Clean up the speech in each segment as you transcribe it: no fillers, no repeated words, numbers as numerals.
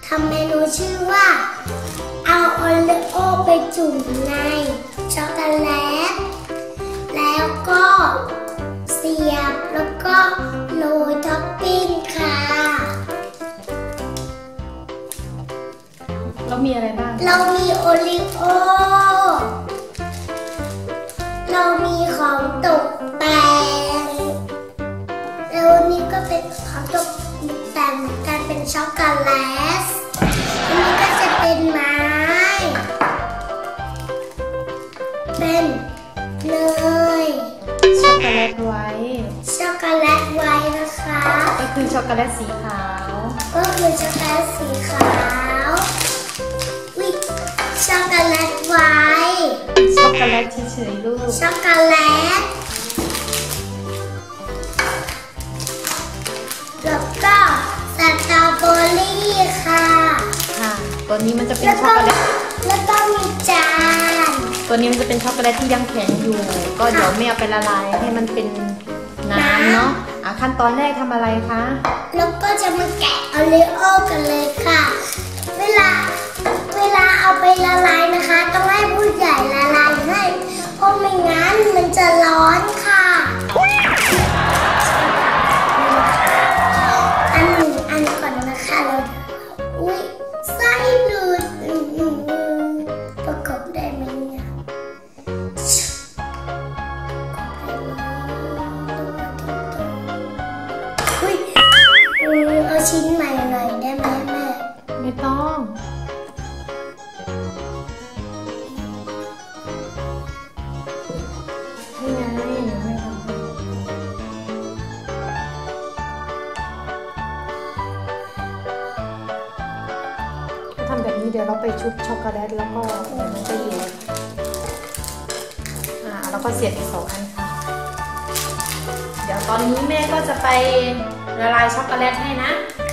ทำเมนูชื่อว่าเอาโอรีโอไปจุ่มในช็อกโกแลตแล้วก็เสียบแล้วก็โรยท็อปปิ้งค่ะเรามีอะไรบ้างเรามีโอรีโอเรามีของตกแต่งแล้วนี่ก็เป็นของตกแต่งเหมือนกันเป็นช็อกโกแลตอันนี้ก็จะเป็นไม้เป็นเนยช็อกโกแลตไว้ช็อกโกแลตไว้นะคะก็คือช็อกโกแลตสีขาวก็คือช็อกโกแลตสีขาววิช็อกโกแลตไว้ช็อกโกแลตเฉยๆลูกช็อกโกแลตแล้วก็สตรอเบอรี่ค่ะตัวนี้มันจะเป็นช็อกโกแลตแล้วก็มีจานตัวนี้มันจะเป็นช็อกโกแลตที่ยังแข็งอยู่ก็เดี๋ยวแม่เอาไปละลายให้มันเป็นน้ำเนาะขั้นตอนแรกทำอะไรคะแล้วก็จะมาแกะโอรีโอกันเลยค่ะเวลาเอาไปละลายนะคะต้องให้ผู้ใหญ่ละลายให้เพราะไม่งั้นมันจะร้อนค่ะอันก่อนนะคะเราอุ้ยไส้หลุดประกบได้ไหมเนี่ยอุ้ยเอาชิ้นใหม่หน่อยได้ไหมแม่ไม่ต้องทำแบบนี้เดี๋ยวเราไปชุบช็อกโกแลตแล้วก็มันจะอยู่แล้วก็เสียบอีก2 อันค่ะเดี๋ยวตอนนี้แม่ก็จะไปละลายช็อกโกแลตให้นะ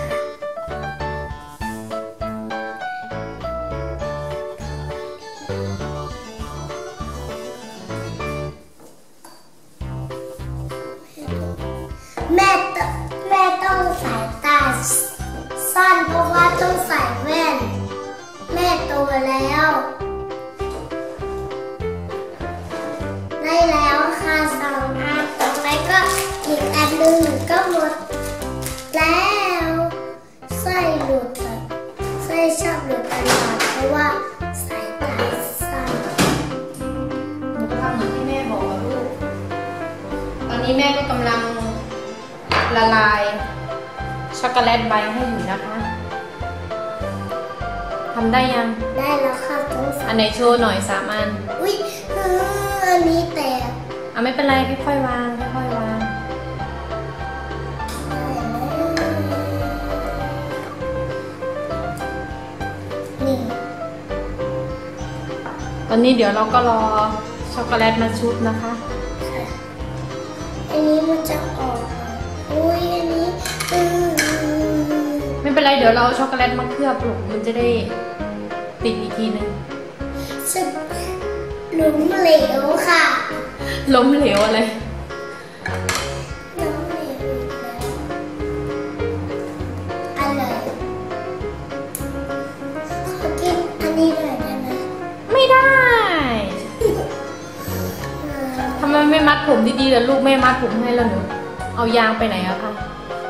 แม่ต้องใส่ตาสั้นเพราะว่าต้องใส่แว่นแม่โตแล้วได้แล้วค่ะ2 อันต่อไปก็อีกอันหนึ่งก็หมดแล้วไส้หลุดไส้ชอบหลุดตลอดเพราะว่าใส่ตาสั้นหนูทำเหมือนที่แม่บอกลูกตอนนี้แม่ก็กำลังละลายช็อกโกแลตใบให้อยู่นะคะทำได้ยังได้แล้วค่ะอันไหนโชว์หน่อย3 อันอุ๊ยอันนี้แตกไม่เป็นไรค่อยๆวางค่อยๆวางนี่ตอนนี้เดี๋ยวเราก็รอช็อกโกแลตมาชุบนะคะอันนี้มันจะออกอุ้ยอันนี้ไม่เป็นไรเดี๋ยวเราเอาช็อกโกแลตมาเคลือบลูกมันจะได้ติดอีกทีนึงล้มเหลวค่ะล้มเหลวอะไรล้มเหลวอะไรขอกินอันนี้หน่อยได้ไหมไม่ได้ทำไมไม่มัดผมดีๆล่ะลูกแม่มัดผมให้แล้วหนูเอายางไปไหนอะคะ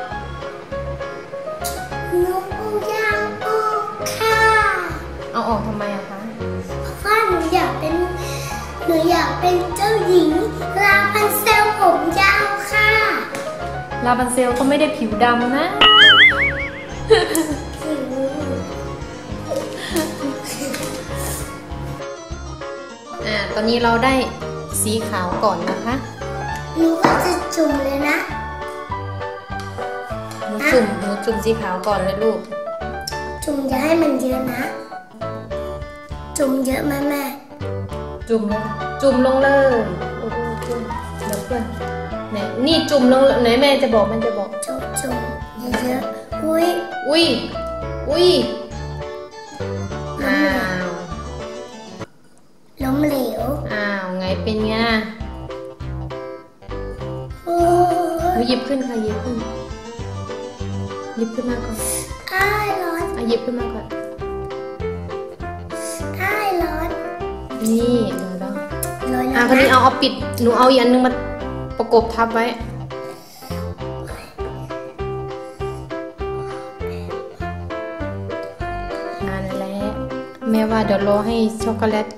หนูเอายางออกค่ะเอาออกทำไมอะคะเพราะหนูอยากเป็นเจ้าหญิงลาพันเซลผมยาวค่ะลาพันเซลก็ไม่ได้ผิวดำนะตอนนี้เราได้สีขาวก่อนนะคะหนูก็จะจุ่มเลยนะหนูจุ่มสีขาวก่อนเลยลูกจุ่มอย่าให้มันเยอะนะจุ่มเยอะไหมแม่จุ่มเลยจุ่มลงเลยโอ้โหจุ่มเดี๋ยวเพื่อนนี่จุ่มลงไหนแม่จะบอกจุ่มเยอะๆอุ้ยอ้าวล้มเหลวไงเป็นไงหยิบขึ้นค่ะหยิบขึ้นมาก่อนร้อนหยิบขึ้นมาก่อนได้ร้อนนี่เดี๋ยวคนนี้เอาปิดหนูเอาอีกอันนึงมาประกบทับไว้นั่นแหละแม่ว่าเดี๋ยวรอให้ช็อกโกแลต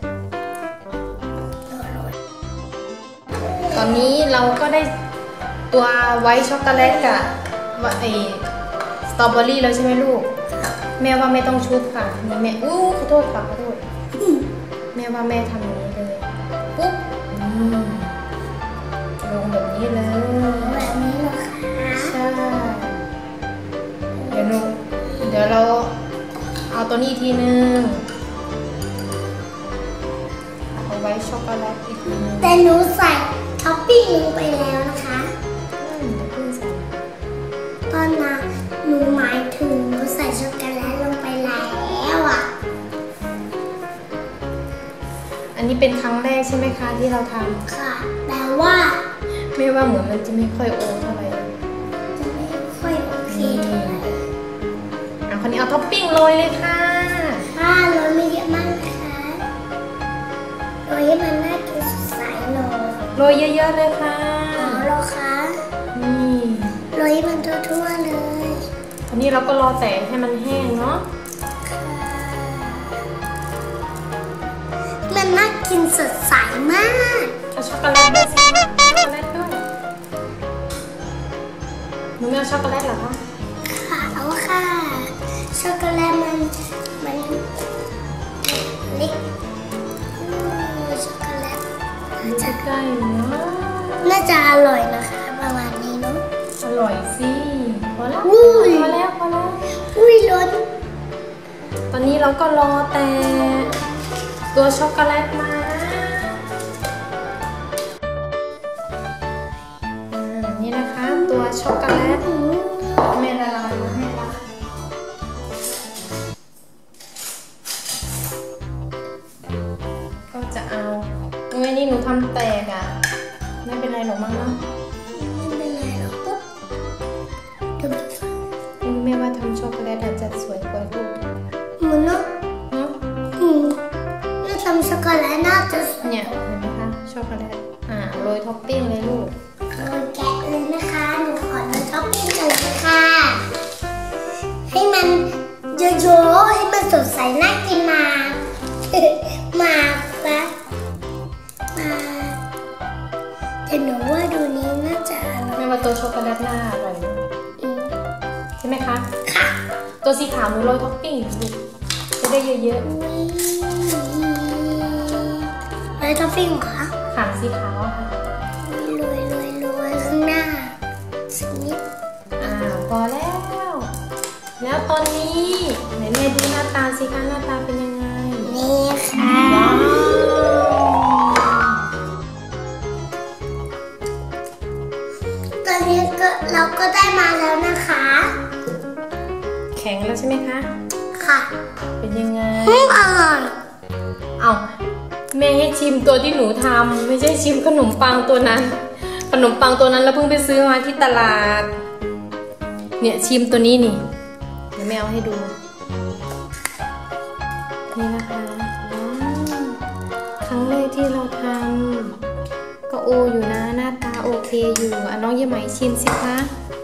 ตอนนี้เราก็ได้ตัวไวท์ช็อกโกแลตกับสตรอเบอรี่แล้วใช่ไหมลูกแม่ว่าไม่ต้องชุบค่ะนี่แม่ขอโทษค่ะขอโทษแม่ว่าแม่ทำอย่างนี้เลยปุ๊บลงแบบนี้เลยแบบนี้เหรอคะใช่เดี๋ยวเราเอาตัวนี้ทีนึงเอาไว้ช็อกโกแลตอีกทีนึงแต่หนูใส่ท็อปปิ้งลงไปแล้วนะคะตอนนั้นหนูหมายถึงหนูใส่ช็อกโกแลตลงไปแล้วอ่ะอันนี้เป็นครั้งแรกใช่ไหมคะที่เราทำค่ะแต่ว่าไม่ว่าเหมือนมันจะไม่ค่อยโอเท่าไหร่จะไม่ค่อยโอเคเท่าไหร่คนนี้เอาท็อปปิ้งโรยเลยค่ะโรยไม่เยอะมากนะคะโรยให้มันน่ากินสดใสหน่อยโรยเยอะๆเลยค่ะรอคะนี่โรยให้มันทั่วๆเลยอันนี้เราก็รอแต่ให้มันแห้งเนาะมันน่ากินสดใสมากเอาช็อกโกแลตด้วยสิช็อกโกแลตด้วยหนูไม่เอาช็อกโกแลตเหรอคะค่ะเอาค่ะช็อกโกแลตมันเล็กช็อกโกแลตจะได้เนาะน่าจะอร่อยนะคะประมาณนี้เนาะอร่อยสิพอแล้วอุ้ยล้นตอนนี้เราก็รอแต่ตัวช็อกโกแลตมานี่นะคะตัวช็อกโกแลตแม่ละลายมาให้ละก็จะเอานี่หนูทำแตกอ่ะไม่เป็นไรหรอกมั้งเนาะไม่เป็นไรหรอกปุ๊บแม่ว่าทำช็อกโกแลตอาจจะสวยกว่าลูกเหมือนเนาะนี่ทำช็อกโกแลตน่าจะเนี่ยเห็นไหมคะช็อกโกแลตโรยท็อปปิ้งเลยลูกแกะเลยนะคะหนูขอโรยท็อปปิ้งเลยค่ะให้มันเยอะๆให้มันสดใสน่ากินมาแต่หนูว่าดูนี้น่าจะอร่อยไม่ว่าตัวช็อกโกแลตน่าอร่อยใช่ไหมคะค่ะตัวสีขาวหนูโรยท็อปปิ้งจะได้เยอะๆโรยท็อปปิ้งเหรอค่ะสีขาวค่ะโรยข้างหน้าสักนิดพอแล้วตอนนี้ไหนแม่ดูหน้าตาสิคะหน้าตาเป็นยังไงนี่ค่ะตอนนี้เราก็ได้มาแล้วนะคะแข็งแล้วใช่ไหมคะค่ะเป็นยังไงอร่อยแม่ให้ชิมตัวที่หนูทำไม่ใช่ชิมขนมปังตัวนั้นเราเพิ่งไปซื้อมาที่ตลาดเนี่ยชิมตัวนี้นี่เดี๋ยวแม่เอาให้ดูนี่นะคะครั้งแรกที่เราทำก็โออยู่นะหน้าตาโอเคอยู่น้องยี่ไหมชิมสิคะ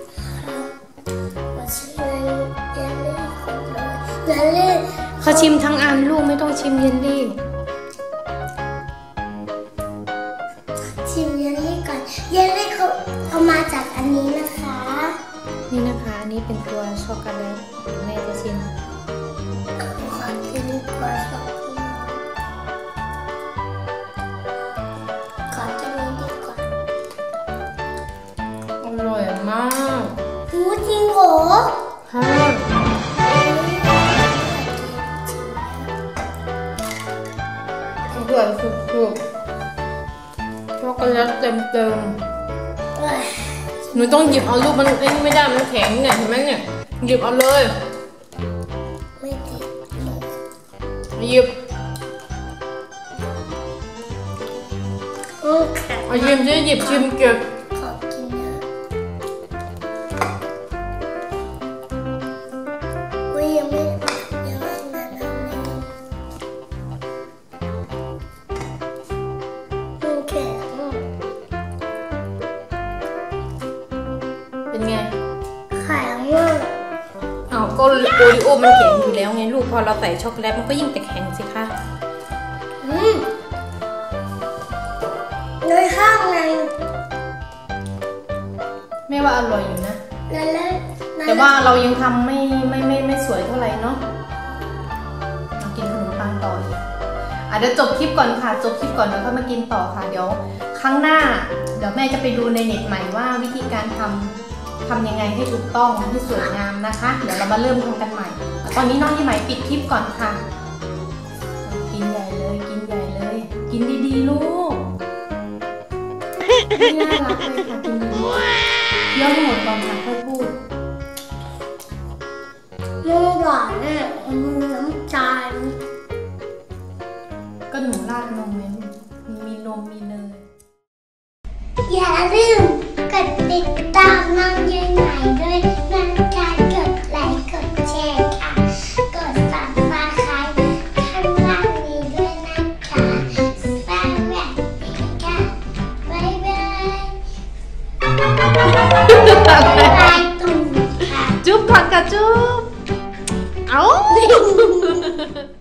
เขาชิมทั้งอันลูกไม่ต้องชิมเยลลี่ชิมเยลลี่ก่อนเยลลี่เขาเอามาจากอันนี้นะคะนี่นะคะอันนี้เป็นตัวช็อกโกแลตแม่จะชิมขอกินตัวช็อกโกแลตขอกินนี้ดีกว่าอร่อยมากจริงเหรอค่ะอร่อยสุดๆช็อกโกแลตเต็มหนูต้องหยิบเอาลูกมันไม่ได้มันแข็งเนี่ยเห็นไหมเนี่ยหยิบเอาเลยไม่ติดหยิบเอาชิมหยิบชิมเก็บขอกินนะยังไม่โอริโอมันแข็งอยู่แล้วไงลูกพอเราใส่ช็อกโกแลตมันก็ยิ่งแต่แข็งสิคะในข้างในแม่ว่าอร่อยอยู่นะแต่ว่าเรายังทำไม่สวยเท่าไหร่เนาะมากินขนมปังต่ออีกเดี๋ยวจบคลิปก่อนค่ะจบคลิปก่อนแล้วก็มากินต่อค่ะเดี๋ยวครั้งหน้าเดี๋ยวแม่จะไปดูในเน็ตใหม่ว่าวิธีการทำยังไงให้ถูกต้องให้สวยงามนะคะเดี๋ยวเรามาเริ่มทำกันใหม่ตอนนี้น้องยี่ไหมปิดคลิปก่อนค่ะกินใหญ่เลยกินใหญ่เลยกินดีๆลูกน่ารักเลยค่ะกินดีๆเคี้ยวให้หมดก่อนค่ะค่อยพูดมือหวานเนี่ยมือน้ำตาลก็หนูราดนมเลยมีนมมีเนยอย่าลืมกดติดตามน้องยายใหม่ด้วยนะคะกดไลค์กดแชร์ค่ะกดซับสไครบ์ข้างล่างนี้ด้วยนะคะสวัสดีค่ะบ๊ายบายบ๊ายบายตุ่มค่ะจุ๊บก่อนค่ะจุ๊บเอา